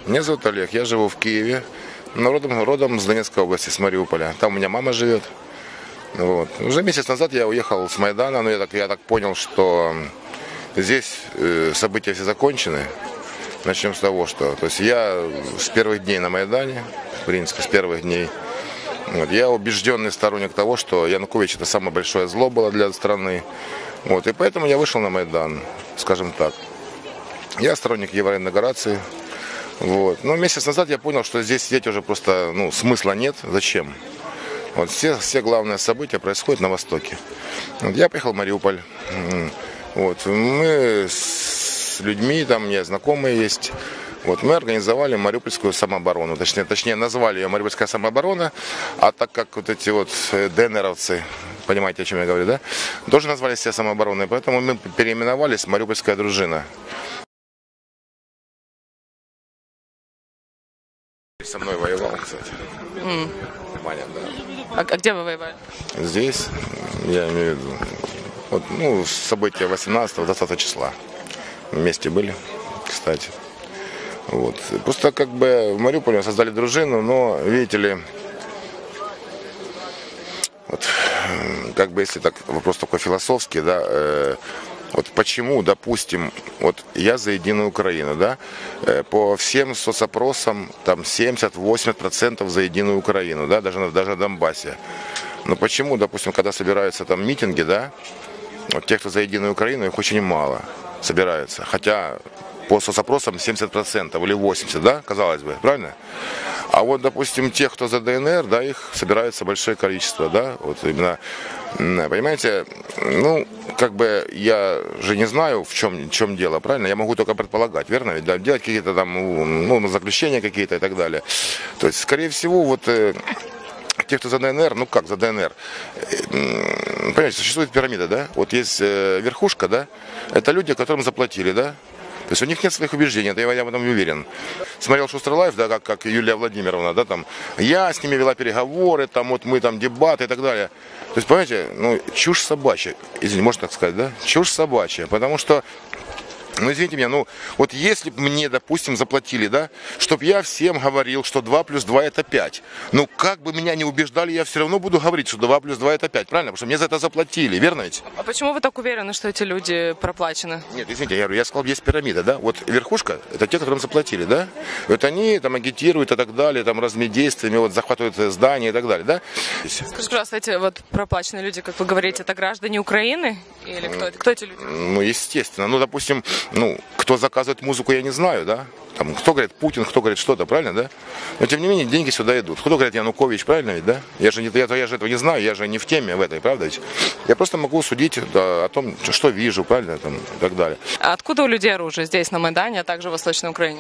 Меня зовут Олег, я живу в Киеве, но родом с Донецкой области, с Мариуполя. Там у меня мама живет. Вот. Уже месяц назад я уехал с Майдана, но я так понял, что здесь события все закончены. Начнем с того, что то есть я с первых дней на Майдане, в принципе, с первых дней. Вот, я убежденный сторонник того, что Янукович это самое большое зло было для страны. Вот, и поэтому я вышел на Майдан, скажем так. Я сторонник евроинтеграции. Вот. Но месяц назад я понял, что здесь сидеть уже просто смысла нет. Зачем? Вот все главные события происходят на Востоке. Вот, я приехал в Мариуполь. Вот, мы с людьми, там у меня знакомые есть. Вот, мы организовали Мариупольскую самооборону. Точнее, назвали ее Мариупольская самооборона. А так как вот эти вот ДНРовцы, понимаете, о чем я говорю, да? Тоже назвали себя самообороной. Поэтому мы переименовались Мариупольская дружина. Со мной воевал, кстати. Ваня, да. А где вы воевали? Здесь, я имею в виду, вот, события 18-20 числа. Вместе были, кстати. Вот. Просто как бы в Мариуполе создали дружину, но, видите ли, вот, как бы если так, вопрос такой философский, да, вот почему, допустим, вот я за Единую Украину, да, по всем соцопросам там 70-80% за Единую Украину, да, даже на Донбассе. Но почему, допустим, когда собираются там митинги, да, вот тех, кто за Единую Украину, их очень мало собирается, хотя по соцопросам 70% или 80%, да, казалось бы, правильно? А вот, допустим, тех, кто за ДНР, да, их собирается большое количество, да, вот именно, понимаете, как бы я же не знаю, в чем дело, правильно? Я могу только предполагать, верно? Ведь, да, делать какие-то там, заключения какие-то и так далее. То есть, скорее всего, вот те, кто за ДНР, как за ДНР, понимаете, существует пирамида, да, вот есть верхушка, да, это люди, которым заплатили, да. То есть у них нет своих убеждений, это я в этом уверен. Смотрел Шустрый Лайф, да, как Юлия Владимировна, да, там, я с ними вела переговоры, там, вот мы там дебаты и так далее. То есть, понимаете, чушь собачья, извините, можно так сказать, да, чушь собачья, потому что, извините меня, вот если бы мне, допустим, заплатили, да, чтобы я всем говорил, что 2 плюс 2 это 5. Как бы меня не убеждали, я все равно буду говорить, что 2 плюс 2 это 5, правильно? Потому что мне за это заплатили, верно ведь? А почему вы так уверены, что эти люди проплачены? Нет, извините, я сказал, есть пирамида, да, вот верхушка, это те, которым заплатили, да, вот они там агитируют и так далее, там разными действиями, вот захватывают здания и так далее, да. Скажите, пожалуйста, эти вот проплаченные люди, как вы говорите, это граждане Украины? Или кто эти люди? Естественно, допустим, кто заказывает музыку, я не знаю, да. Там, кто говорит Путин, кто говорит что-то, правильно, да? Но тем не менее деньги сюда идут. Кто говорит Янукович, правильно ведь, да? Я же этого не знаю, я же не в теме в этой, правда ведь? Я просто могу судить о том, что вижу, правильно, там, и так далее. А откуда у людей оружие здесь, на Майдане, а также в Восточной Украине?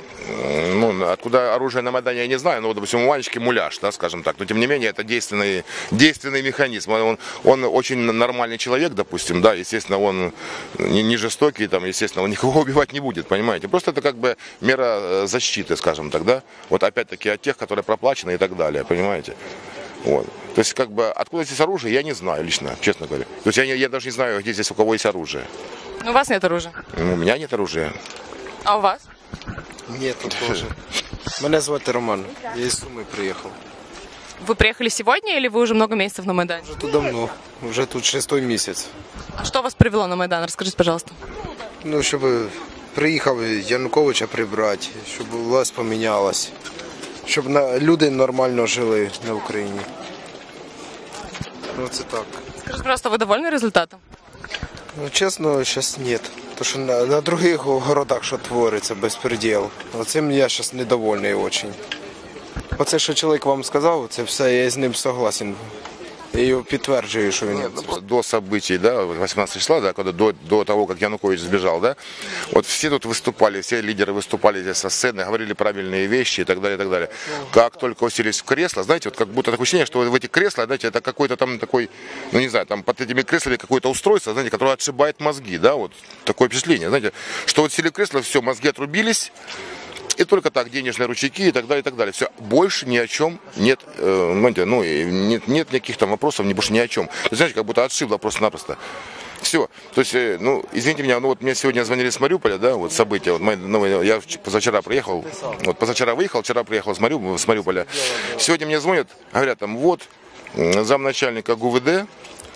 Откуда оружие на Майдане, я не знаю, но, допустим, у Ванечки муляж, да, скажем так. Но тем не менее, это действенный механизм. Он очень нормальный человек, допустим, да, естественно, он не жестокий, там, естественно, он никого убивать не будет, понимаете? Просто это как бы мера защиты, скажем так, да, вот опять-таки от тех, которые проплачены и так далее, понимаете, вот, то есть как бы откуда здесь оружие, я не знаю лично, честно говоря, то есть я даже не знаю, где здесь у кого есть оружие. У вас нет оружия? У меня нет оружия. А у вас? Нету тоже. Меня зовут Роман, я из Сумы приехал. Вы приехали сегодня или вы уже много месяцев на Майдане? Уже тут давно, уже тут 6-й месяц. А что вас привело на Майдан? Расскажите, пожалуйста. Щоб приїхав Януковича прибрати, щоб власть помінялась, щоб люди нормально жили на Україні. Це так. Скажите, пожалуйста, вы довольны результатом? Чесно, зараз ні. Тому що на других городах, що твориться, безпреділ. Оцим я зараз недовольний дуже. Оце, що чоловік вам сказав, це все, я з ним согласен. Я его подтверждаю, что він... До событий, да, 18 числа, да, когда до того, как Янукович сбежал, да, вот все тут выступали, все лидеры выступали здесь со сцены, говорили правильные вещи и так далее, и так далее. Как только уселись в кресло, знаете, вот как будто такое ощущение, что в эти кресла, знаете, это какой-то там такой, не знаю, там под этими креслами какое-то устройство, знаете, которое отшибает мозги, да, вот такое впечатление, знаете, что вот сели в кресло, все, мозги отрубились. И только так, денежные ручейки и так далее, и так далее. Все, больше ни о чем нет, нет никаких там вопросов, больше ни о чем. Знаете, как будто отшибло просто-напросто. Все. То есть, ну, извините меня, ну вот мне сегодня звонили с Мариуполя, да, вот события. Вот я позавчера приехал, вот позавчера выехал, вчера приехал с Мариуполя. Сегодня мне звонят, говорят, там, вот, замначальника ГУВД,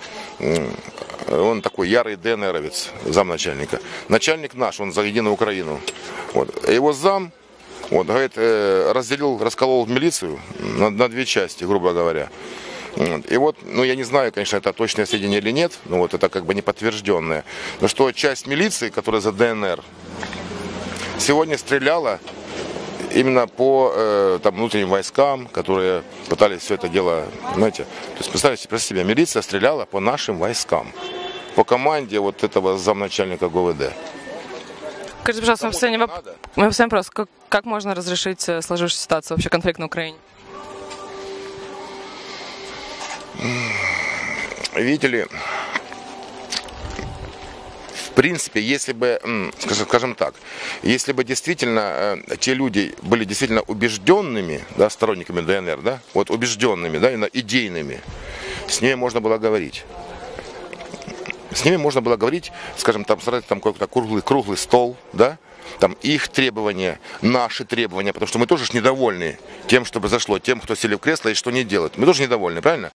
он такой ярый ДНРовец, замначальника. Начальник наш, он за Единую Украину. Вот. Его зам, вот, говорит, расколол милицию на две части, грубо говоря. И вот, ну я не знаю, конечно, это точное сведения или нет, но вот это как бы не подтвержденное. Но что часть милиции, которая за ДНР, сегодня стреляла именно по там, внутренним войскам, которые пытались все это дело, знаете. То есть представьте себе, милиция стреляла по нашим войскам, по команде вот этого замначальника ГУВД. Скажите, пожалуйста, мой последний вопрос. Как можно разрешить сложившуюся ситуацию, вообще конфликт на Украине? Видите ли, в принципе, если бы, скажем так, если бы действительно те люди были действительно убежденными, да, сторонниками ДНР, да, вот убежденными, да, идейными, с ними можно было говорить. С ними можно было говорить, скажем, там, создать там какой-то круглый стол, да, там их требования, наши требования, потому что мы тоже ж недовольны тем, что произошло, тем, кто сели в кресло и что не делают. Мы тоже недовольны, правильно?